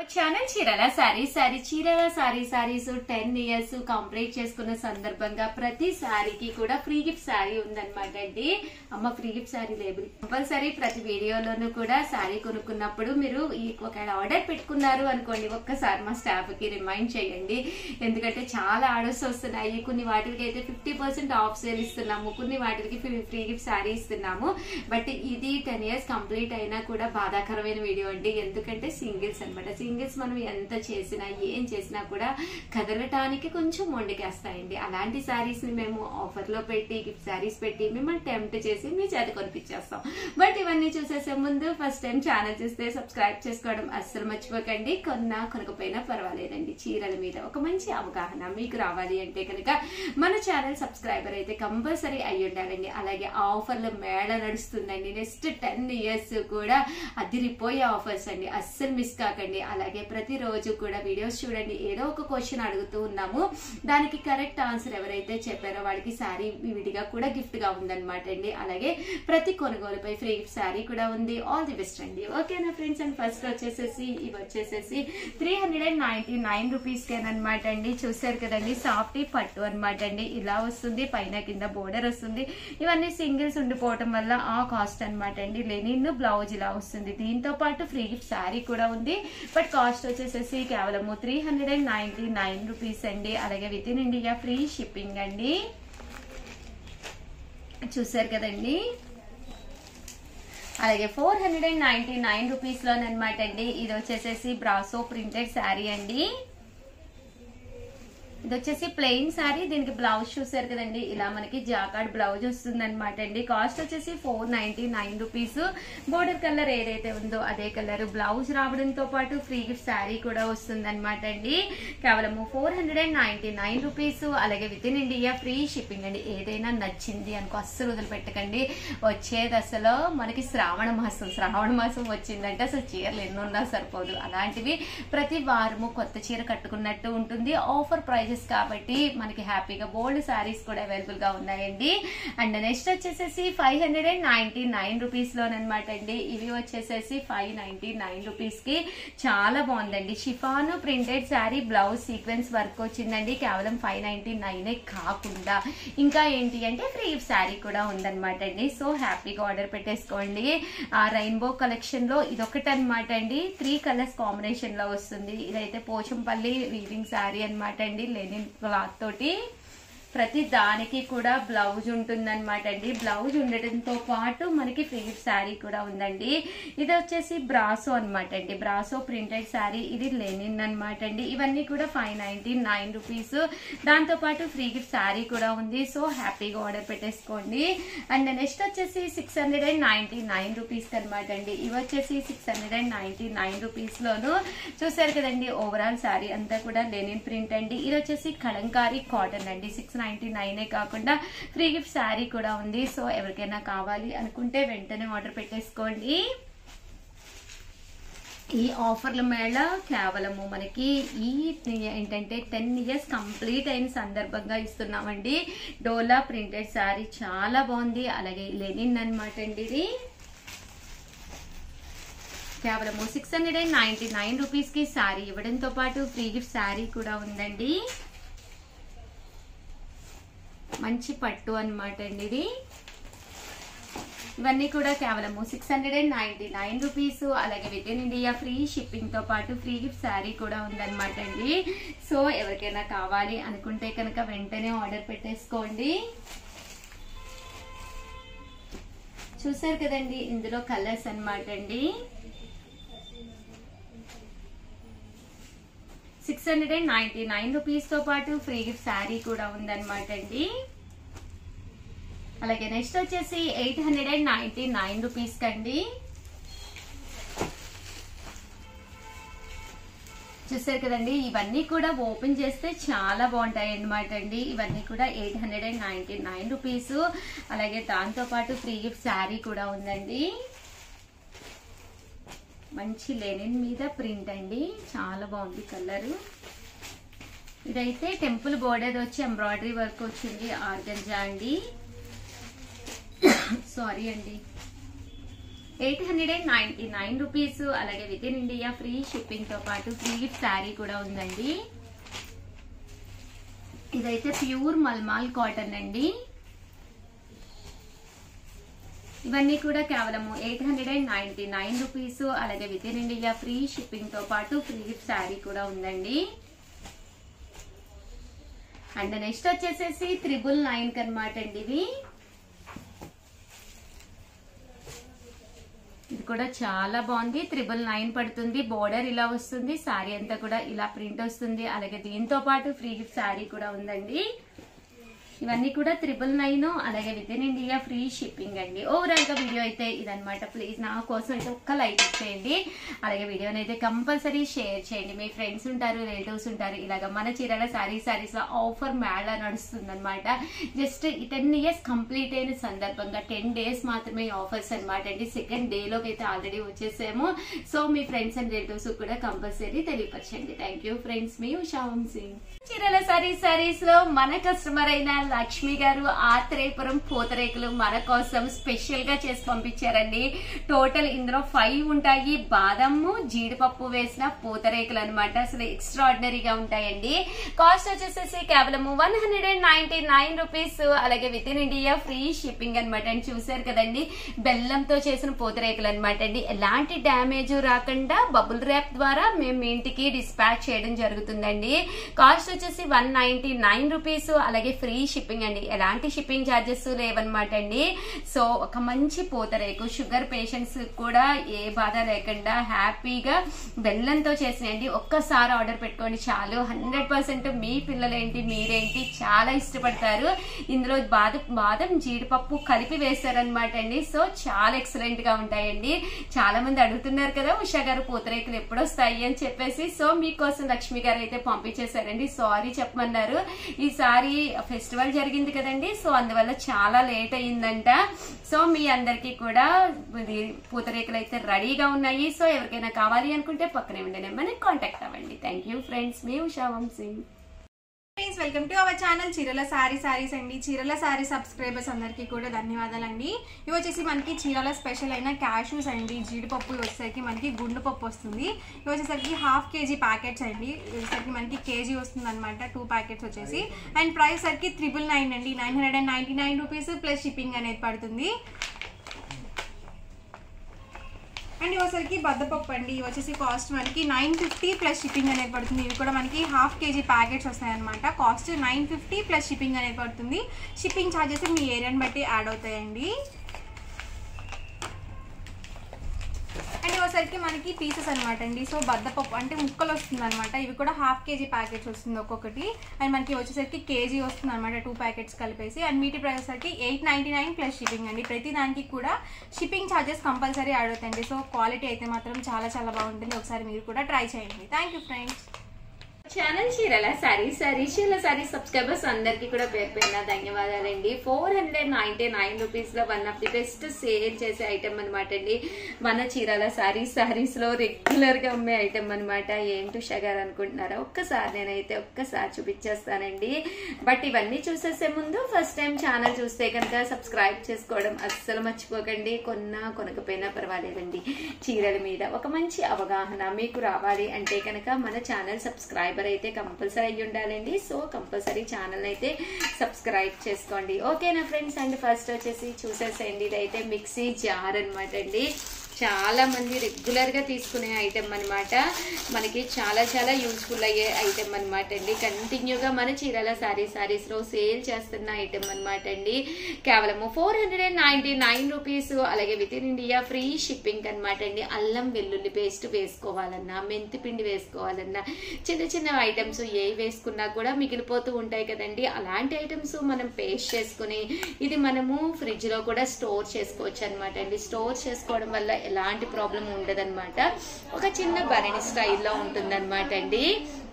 Channel Chirala Chirala saris 10 years complete చేసుకున్న సందర్భంగా ప్రతి సారీకి కూడా ఫ్రీ గిఫ్ట్ సారీ ఉందన్నమాట అండి. అమ్మ free gift sari label compulsory ప్రతి వీడియోలోనూ కూడా సారీ కొనుక్కున్నప్పుడు మీరు ఒకవేళ ఆర్డర్ పెట్టుకున్నారు అనుకోండి, ఒక్కసారి మా స్టాఫ్ కి రిమైండ్ చేయండి. ఎందుకంటే చాలా ఆర్డర్స్ వస్తున్నాయి. కొన్ని వాటికి అయితే 50% ఆఫ్ సేల్ ఇస్తున్నాము, కొన్ని వాటికి ఫ్రీ గిఫ్ట్ సారీ ఇస్తున్నాము. బట్ ఇది 10 ఇయర్స్ కంప్లీట్ అయినా కూడా బాధాకరమైన వీడియో అండి. ఎందుకంటే సింగిల్స్ అనమాట. సింగిల్స్ మనం ఎంత చేసినా ఏం చేసినా కూడా కదలటానికి కొంచెం మొండికేస్తాయండి. అలాంటి సారీస్ ని మేము ఆఫర్ లో పెట్టి గిఫ్ట్ సారీస్ పెట్టి మిమ్మల్ని టెంప్ట్ చేసి మీ చేత కొనిపించేస్తాం. బట్ ఇవన్నీ చూసేసే ముందు ఫస్ట్ టైం ఛానల్ చూస్తే సబ్స్క్రైబ్ చేసుకోవడం అస్సలు మర్చిపోకండి. కొనకపోయినా పర్వాలేదండి. చీరల మీద ఒక మంచి అవగాహన మీకు రావాలి అంటే కనుక మన ఛానల్ సబ్స్క్రైబర్ అయితే కంపల్సరీ అయ్యి ఉండాలండి. అలాగే ఆఫర్ లో మేళ నడుస్తుందండి. నెక్స్ట్ 10 ఇయర్స్ కూడా అదిరిపోయే ఆఫర్స్ అండి, అస్సలు మిస్ కాకండి. అలాగే ప్రతిరోజు కూడా వీడియోస్ చూడండి. ఏదో ఒక క్వశ్చన్ అడుగుతూ ఉన్నాము, దానికి కరెక్ట్ ఆన్సర్ ఎవరైతే చెప్పారో వాళ్ళకి శారీ విడిగా కూడా గిఫ్ట్ గా ఉందన్నమాట అండి. అలాగే ప్రతి కొనుగోలుపై ఫ్రీ గిఫ్ట్ శారీ కూడా ఉంది. ఆల్ ది బెస్ట్ అండి. ఓకేనా ఫ్రెండ్స్? అండ్ ఫస్ట్ వచ్చేసేసి ఇవి వచ్చేసేసి 399 రూపీస్ కేనమాట అండి. చూసారు కదండి, సాఫ్టీ పట్టు అనమాట అండి. ఇలా వస్తుంది, పైన కింద బోర్డర్ వస్తుంది. ఇవన్నీ సింగిల్స్ ఉండిపోవటం వల్ల ఆ కాస్ట్ అనమాట అండి. లెనిన్ బ్లౌజ్ ఇలా వస్తుంది. దీంతో పాటు ఫ్రీ గిఫ్ట్ శారీ కూడా ఉంది. బట్ కాస్ట్ వచ్చేసేసి కేవలము 399 రూపీస్ అండి. అలాగే within India free shipping అండి. చూసారు కదండి. అలాగే 499 రూపీస్ లోనమాట అండి. ఇది వచ్చేసేసి బ్రాసో ప్రింటెడ్ శారీ అండి. ఇది వచ్చేసి ప్లెయిన్ శారీ. దీనికి బ్లౌజ్ చూసారు కదండి, ఇలా మనకి జాకార్డ్ బ్లౌజ్ వస్తుంది అనమాట అండి. కాస్ట్ వచ్చేసి 499 రూపీస్. బోర్డర్ కలర్ ఏదైతే ఉందో అదే కలర్ బ్లౌజ్ రావడంతో పాటు ఫ్రీ గిఫ్ట్ శారీ కూడా వస్తుంది అనమాట అండి. కేవలము 499 రూపీస్. అలాగే within India free shipping అండి. ఏదైనా నచ్చింది అనుకో అస్సలు వదిలిపెట్టకండి. వచ్చేది అసలు మనకి శ్రావణ మాసం వచ్చిందంటే అసలు చీరలు ఎన్నున్నా సరిపోదు. అలాంటివి ప్రతి వారము కొత్త చీర కట్టుకున్నట్టు ఉంటుంది. ఆఫర్ ప్రైజెస్ కాబట్టి మనకి హ్యాపీగా బోల్డ్ సారీస్ కూడా అవైలబుల్ గా ఉన్నాయండి. అండ్ నెక్స్ట్ వచ్చేసేసి 599 రూపీస్ లోనమాట అండి. ఇవి వచ్చేసేసి 599 రూపీస్ కి చాలా బాగుందండి. Chiffon printed sari, blouse sequence work వచ్చిందండి. కేవలం 599 కాకుండా ఇంకా ఏంటి అంటే ఫ్రీ శారీ కూడా ఉందన్నమాట అండి. సో హ్యాపీగా ఆర్డర్ పెట్టేసుకోండి. ఆ రెయిన్బో కలెక్షన్ లో ఇదొకటి అనమాట అండి. 3 కలర్స్ కాంబినేషన్ లో వస్తుంది. ఇదైతే పోచంపల్లి వీవింగ్ శారీ అనమాట అండి. లెనిన్ క్లాత్ తోటి ప్రతి దానికి కూడా బ్లౌజ్ ఉంటుందన్నమాట అండి. బ్లౌజ్ ఉండటంతో పాటు మనకి ఫ్రీ గిఫ్ట్ శారీ కూడా ఉందండి. ఇది వచ్చేసి బ్రాసో అనమాట అండి. Brasso printed sari. ఇది లెనిన్ అనమాట అండి. ఇవన్నీ కూడా 599 రూపీస్. దాంతో పాటు ఫ్రీ గిఫ్ట్ శారీ కూడా ఉంది. సో హ్యాపీగా ఆర్డర్ పెట్టేసుకోండి. అండ్ నెక్స్ట్ వచ్చేసి 699 రూపీస్ అనమాట అండి. ఇవి వచ్చేసి 699 రూపీస్ లోను చూసారు కదండి. ఓవరాల్ శారీ అంతా కూడా లెనిన్ ప్రింట్ అండి. ఇది వచ్చేసి కలంకారీ కాటన్ అండి. 699 కాకుండా ఫ్రీ గిఫ్ట్ శారీ కూడా ఉంది. సో ఎవరికైనా కావాలి అనుకుంటే వెంటనే ఆర్డర్ పెట్టేసుకోండి. ఈ ఆఫర్ల మేళ కేవలము మనకి ఈ ఏంటంటే 10 ఇయర్స్ కంప్లీట్ అయిన సందర్భంగా ఇస్తున్నామండి. డోలా ప్రింటెడ్ శారీ చాలా బాగుంది. అలాగే లెనిన్ అనమాట అండి. ఇది కేవలము 699 రూపీస్ కి శారీ ఇవ్వడంతో పాటు ఫ్రీ గిఫ్ట్ శారీ కూడా ఉందండి. మంచి పట్టు అనమాట అండి. ఇది ఇవన్నీ కూడా కేవలము 699 రూపీస్. అలాగే within India free shipping తో పాటు ఫ్రీ గిఫ్ట్ శారీ కూడా ఉందన్నమాట అండి. సో ఎవరికైనా కావాలి అనుకుంటే కనుక వెంటనే ఆర్డర్ పెట్టేసుకోండి. చూసారు కదండి, ఇందులో కలర్స్ అనమాట అండి. 699 రూపీస్ తో పాటు ఫ్రీ గిఫ్ట్ శారీ కూడా ఉందన్నమాట అండి. అలాగే నెక్స్ట్ వచ్చేసి 899 రూపీస్ కండి. చూసారు కదండి, ఇవన్నీ కూడా ఓపెన్ చేస్తే చాలా బాగుంటాయి అన్నమాట అండి. ఇవన్నీ కూడా 899 రూపీస్. అలాగే దాంతో పాటు ఫ్రీ గిఫ్ట్ శారీ కూడా ఉందండి. మంచి లెనిన్ మీద ప్రింట్ అండి, చాలా బాగుంది కలర్. ఇదైతే టెంపుల్ బోర్డర్ వచ్చి ఎంబ్రాయిడరీ వర్క్ వచ్చింది. ఆర్గంజా అండి. సారీ అండి. 899 రూపీస్. అలాగే within India free shipping తో పాటు ఫ్రీ గిఫ్ట్ శారీ కూడా ఉందండి. ఇదైతే ప్యూర్ మల్మాల్ కాటన్ అండి. ఇవన్నీ కూడా కేవలం 899 రూపీస్. అలాగే within India free shipping తో పాటు ఫ్రీ గిఫ్ట్ శారీ కూడా ఉందండి. అండ్ నెక్స్ట్ వచ్చేసేసి 999 అనమాట అండి. ఇది కూడా చాలా బాగుంది. 999 పడుతుంది. బోర్డర్ ఇలా వస్తుంది. శారీ అంతా కూడా ఇలా ప్రింట్ వస్తుంది. అలాగే దీంతో పాటు ఫ్రీ గిఫ్ట్ శారీ కూడా ఉందండి. ఇవన్నీ కూడా 999. అలాగే within India free shipping అండి. ఓవరాల్ గా వీడియో అయితే ఇదనమాట. ప్లీజ్ నా కోసం అయితే ఒక్క లైక్ ఇచ్చేయండి. అలాగే వీడియోని అయితే కంపల్సరీ షేర్ చేయండి. మీ ఫ్రెండ్స్ ఉంటారు, రిలేటివ్స్ ఉంటారు. ఇలాగ మన చీరాల సారీస్ లో ఆఫర్ మేళా నడుస్తుంది అనమాట. జస్ట్ 10 ఇయర్స్ కంప్లీట్ అయిన సందర్భంగా 10 డేస్ మాత్రమే ఆఫర్స్ అనమాట అండి. సెకండ్ డే లోకి అయితే ఆల్రెడీ వచ్చేసాము. సో మీ ఫ్రెండ్స్ అండ్ రిలేటివ్స్ కూడా కంపల్సరీ తెలియపరచండి. Thank you friends. మీ ఉషా వంశీ. చీరాల సారీస్ లో మన కస్టమర్ అయిన లక్ష్మి గారు ఆత్రేయపురం పూతరేకులు మన కోసం స్పెషల్ గా చేసి పంపించారండి. టోటల్ ఇందులో 5 ఉంటాయి. బాదము జీడిపప్పు వేసిన పూతరేకులు అనమాట. అసలు ఎక్స్ట్రాడినరీగా ఉంటాయండి. కాస్ట్ వచ్చేసేసి కేవలం 199 రూపీస్. అలాగే within India free shipping అనమాట అండి. చూసారు కదండి, బెల్లంతో చేసిన పూతరేకులు అనమాట అండి. ఎలాంటి డ్యామేజ్ రాకుండా బబుల్ ర్యాప్ ద్వారా మేము మీ ఇంటికి డిస్పాచ్ చేయడం జరుగుతుందండి. కాస్ట్ వచ్చేసి 199 రూపీస్. అలాగే ఫ్రీ షిప్పింగ్ అండి. ఎలాంటి షిప్పింగ్ ఛార్జెస్ లేవన్నమాట అండి. సో ఒక మంచి పూతరేకు షుగర్ పేషెంట్స్ కూడా ఏ బాధ లేకుండా హ్యాపీగా బెల్లంతో చేసినండి. ఒక్కసారి ఆర్డర్ పెట్టుకోండి చాలు. 100% మీ పిల్లలేంటి మీరేంటి చాలా ఇష్టపడతారు. ఇందులో బాదం జీడిపప్పు కలిపి వేస్తారనమాట అండి. సో చాలా ఎక్సలెంట్ గా ఉంటాయండి. చాలా మంది అడుగుతున్నారు కదా ఉషా గారు పూతరేకులు ఎప్పుడు వస్తాయి అని చెప్పేసి. సో మీకోసం లక్ష్మి గారు అయితే పంపించేశారండి. సారీ చెప్పమన్నారు. ఈసారి ఫెస్టివల్ జరిగింది కదండి. సో అందువల్ల చాలా లేట్ అయ్యిందంట. సో మీ అందరికి కూడా పూతరేకులు అయితే రెడీగా ఉన్నాయి. సో ఎవరికైనా కావాలి అనుకుంటే పక్కనే ఉండే నెంబర్ని కాంటాక్ట్ అవ్వండి. Thank you friends. మీ Usha Vamshi. Welcome to our channel Chirala saris అండి. చీరాల సారీ సబ్స్క్రైబర్స్ అందరికీ కూడా ధన్యవాదాలండి. ఇవి వచ్చేసి మనకి చీరాల స్పెషల్ అయిన క్యాష్యూస్ అండి. జీడిపప్పు వచ్చేసరికి మనకి గుండు పప్పు వస్తుంది. ఇవి వచ్చేసరికి 1/2 kg ప్యాకెట్స్ అండి. వచ్చేసరికి మనకి కేజీ వస్తుంది అనమాట. 2 ప్యాకెట్స్ వచ్చేసి. అండ్ ప్రైస్ సరికి 999 అండి. 999 రూపీస్ ప్లస్ షిప్పింగ్ అనేది పడుతుంది. అండ్ ఇవసరికి బద్దపప్పు అండి. ఇవి వచ్చేసి కాస్ట్ మనకి 950 ప్లస్ షిప్పింగ్ అనేది పడుతుంది. ఇవి కూడా మనకి 1/2 kg ప్యాకెట్స్ వస్తాయన్నమాట. కాస్ట్ 950 ప్లస్ షిప్పింగ్ అనేది పడుతుంది. షిప్పింగ్ ఛార్జెస్ మీ ఏరియాని బట్టి యాడ్ అవుతాయండి. అండ్ ఇవసరికి మనకి పీసెస్ అనమాట అండి. సో బద్దపప్పు అంటే ముక్కలు వస్తుంది అనమాట. ఇవి కూడా 1/2 kg ప్యాకెట్స్ వస్తుంది ఒక్కొక్కటి. అండ్ మనకి వచ్చేసరికి కేజీ వస్తుంది అనమాట 2 ప్యాకెట్స్ కలిపేసి. అండ్ వీటి ప్రైస్ వచ్చేసరికి 899 ప్లస్ షిప్పింగ్ అండి. ప్రతి దానికి కూడా షిప్పింగ్ ఛార్జెస్ కంపల్సరీ యాడ్ అవుతాయండి. సో క్వాలిటీ అయితే మాత్రం చాలా చాలా బాగుంటుంది. ఒకసారి మీరు కూడా ట్రై చేయండి. Thank you friends. Channel Chirala saris subscribers అందరికి కూడా పేరు పేరున ధన్యవాదాలండి. 499 రూపీస్ లో one of the best sale చేసే ఐటమ్ అనమాట అండి. మన చీరాల సారీస్ లో రెగ్యులర్ గా అమ్మే ఐటమ్ అనమాట. ఏంటి ఉషా గారు అనుకుంటున్నారా? నేనైతే ఒక్కసారి చూపించేస్తానండి. బట్ ఇవన్నీ చూసేసే ముందు ఫస్ట్ టైం ఛానల్ చూస్తే కనుక సబ్స్క్రైబ్ చేసుకోవడం అస్సలు మర్చిపోకండి. కొనకపోయినా పర్వాలేదండి. చీరల మీద ఒక మంచి అవగాహన మీకు రావాలి అంటే కనుక మన ఛానల్ సబ్స్క్రైబర్ అయితే కంపల్సరీ అయ్యి ఉండాలండి. సో కంపల్సరీ ఛానల్ అయితే సబ్స్క్రైబ్ చేసుకోండి. ఓకేనా ఫ్రెండ్స్? అండ్ ఫస్ట్ వచ్చేసి చూసేసేయండి. ఇదైతే మిక్సీ జార్ అనమాట అండి. చాలా మంది రెగ్యులర్ గా తీసుకునే ఐటమ్ అనమాట. మనకి చాలా చాలా యూస్ఫుల్ అయ్యే ఐటమ్ అనమాట అండి. కంటిన్యూగా మన చీరాల సారీస్ లో సేల్ చేస్తున్న ఐటమ్ అనమాట అండి. కేవలం 499 రూపీస్. అలాగే within India free shipping అనమాట అండి. అల్లం వెల్లుల్లి పేస్ట్ వేసుకోవాలన్నా, మెంతి పిండి వేసుకోవాలన్నా, చిన్న ఐటమ్స్ ఏ వేసుకున్నా కూడా మిగిలిపోతూ ఉంటాయి కదండి. అలాంటి ఐటమ్స్ మనం పేస్ట్ చేసుకుని ఇది మనము ఫ్రిడ్జ్ లో కూడా స్టోర్ చేసుకోవచ్చు అనమాట అండి. స్టోర్ చేసుకోవడం వల్ల ఎలాంటి ప్రాబ్లం ఉండదన్నమాట. ఒక చిన్న భరణి స్టైల్లో ఉంటుందన్నమాట అండి.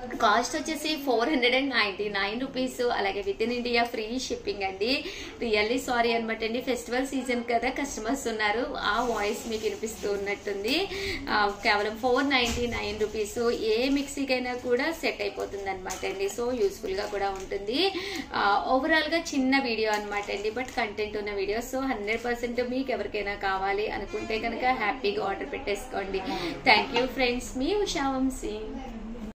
కాస్ట్ వచ్చేసి 499 రూపీస్. అలాగే within India free shipping అండి. రియల్లీ సారీ అనమాట అండి, ఫెస్టివల్ సీజన్ కదా, కస్టమర్స్ ఉన్నారు, ఆ వాయిస్ మీకు వినిపిస్తూ ఉన్నట్టుంది. కేవలం 499 రూపీస్. ఏ మిక్సీకైనా కూడా సెట్ అయిపోతుంది అనమాట అండి. సో యూస్ఫుల్ గా కూడా ఉంటుంది. ఓవరాల్ గా చిన్న వీడియో అనమాట అండి, బట్ కంటెంట్ ఉన్న వీడియో. సో 100% మీకు ఎవరికైనా కావాలి అనుకుంటే కనుక హ్యాపీగా ఆర్డర్ పెట్టేసుకోండి. థ్యాంక్ యూ ఫ్రెండ్స్, మీ ఉషా వంశీ.